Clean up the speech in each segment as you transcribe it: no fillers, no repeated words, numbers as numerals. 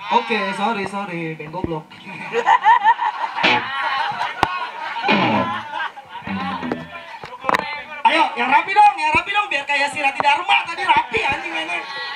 Oke, sorry, band goblok. Ayo, yang rapi dong, biar kayak si Rati Dharma tadi rapi anjing ini.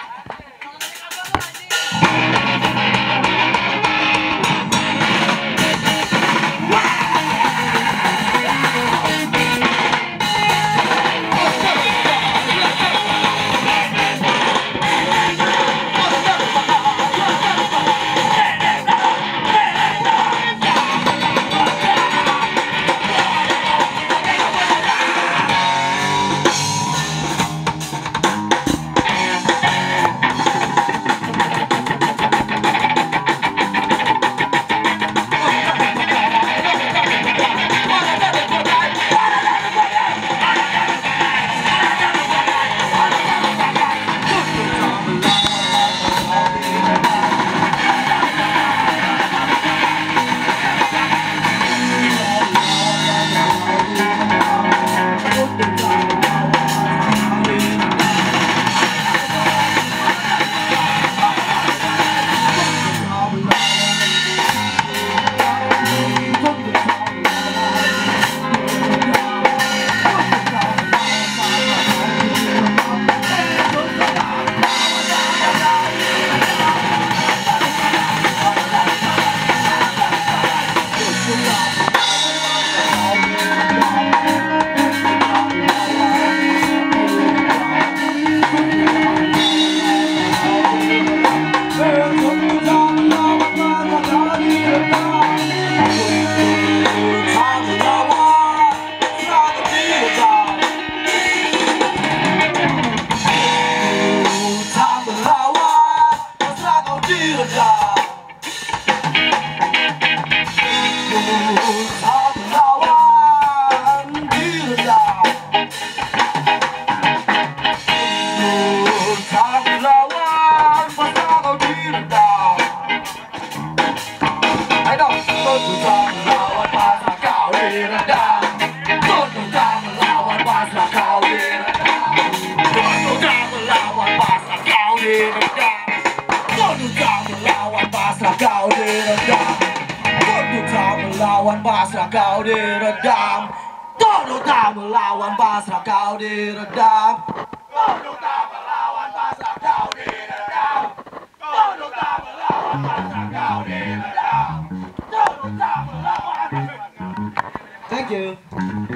Pasrah kau diredam, tunduk tak melawan pasrah kau diredam, tunduk tak melawan pasrah kau diredam, tunduk tak melawan pasrah kau diredam, tunduk tak melawan. Thank you.